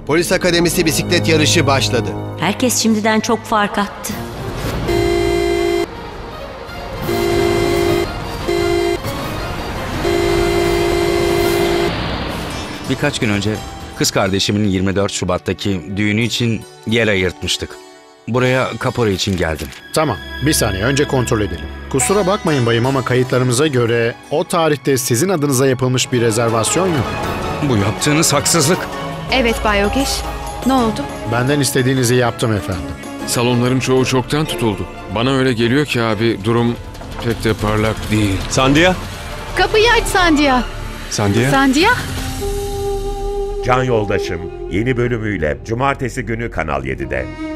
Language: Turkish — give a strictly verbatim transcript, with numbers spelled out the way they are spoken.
Polis Akademisi bisiklet yarışı başladı. Herkes şimdiden çok fark attı. Birkaç gün önce kız kardeşimin yirmi dört Şubat'taki düğünü için yer ayırtmıştık. Buraya kapora için geldim. Tamam, bir saniye önce kontrol edelim. Kusura bakmayın bayım ama kayıtlarımıza göre o tarihte sizin adınıza yapılmış bir rezervasyon yok. Bu yaptığınız haksızlık. Evet Bay Yogesh. Ne oldu? Benden istediğinizi yaptım efendim. Salonların çoğu çoktan tutuldu. Bana öyle geliyor ki abi durum pek de parlak değil. Sandia? Kapıyı aç Sandia. Sandia? Sandia? Can Yoldaşım yeni bölümüyle Cumartesi günü Kanal yedide.